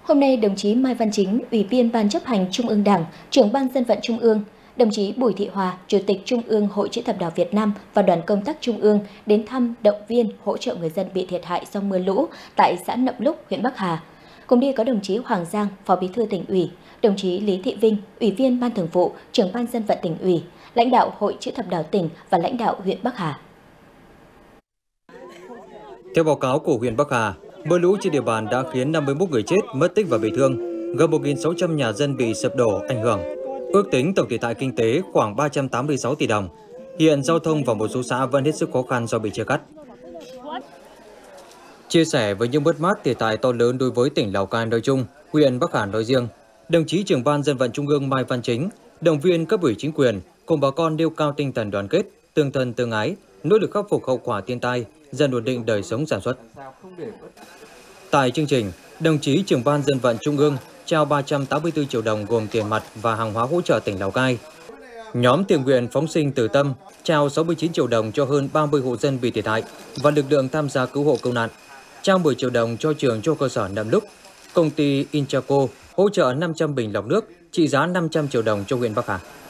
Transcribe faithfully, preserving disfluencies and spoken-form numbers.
Hôm nay, đồng chí Mai Văn Chính, Ủy viên Ban chấp hành Trung ương Đảng, Trưởng Ban Dân vận Trung ương, đồng chí Bùi Thị Hòa, Chủ tịch Trung ương Hội Chữ thập đỏ Việt Nam và đoàn công tác Trung ương đến thăm, động viên, hỗ trợ người dân bị thiệt hại do mưa lũ tại xã Nậm Lúc, huyện Bắc Hà. Cùng đi có đồng chí Hoàng Giang, Phó Bí thư Tỉnh ủy, đồng chí Lý Thị Vinh, Ủy viên Ban Thường vụ, Trưởng Ban Dân vận Tỉnh ủy, lãnh đạo Hội Chữ thập đỏ tỉnh và lãnh đạo huyện Bắc Hà. Theo báo cáo của huyện Bắc Hà, mưa lũ trên địa bàn đã khiến năm mươi mốt người chết, mất tích và bị thương, gần một nghìn sáu trăm nhà dân bị sập đổ, ảnh hưởng. Ước tính tổng thiệt hại kinh tế khoảng ba trăm tám mươi sáu tỷ đồng. Hiện giao thông vào một số xã vẫn hết sức khó khăn do bị chia cắt. Chia sẻ với những mất mát thiệt hại to lớn đối với tỉnh Lào Cai nói chung, huyện Bắc Hà nói riêng, đồng chí Trưởng Ban Dân vận Trung ương Mai Văn Chính động viên cấp ủy chính quyền cùng bà con nêu cao tinh thần đoàn kết, tương thân tương ái, nỗ lực khắc phục hậu quả thiên tai, dần ổn định đời sống sản xuất. Tại chương trình, đồng chí Trưởng Ban Dân vận Trung ương trao ba trăm tám mươi tư triệu đồng gồm tiền mặt và hàng hóa hỗ trợ tỉnh Lào Cai. Nhóm thiện nguyện phóng sinh Từ Tâm trao sáu mươi chín triệu đồng cho hơn ba mươi hộ dân bị thiệt hại và lực lượng tham gia cứu hộ cứu nạn, trao mười triệu đồng cho trường cho cơ sở Nậm Lúc. Công ty Inchaco hỗ trợ năm trăm bình lọc nước trị giá năm trăm triệu đồng cho huyện Bắc Hà.